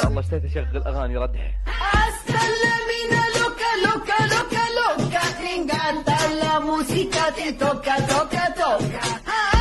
يلا اشتهيت اشغل اغاني ردح. Hasta la mina loca, loca, loca, loca. Me encanta la música, te toca, toca, toca.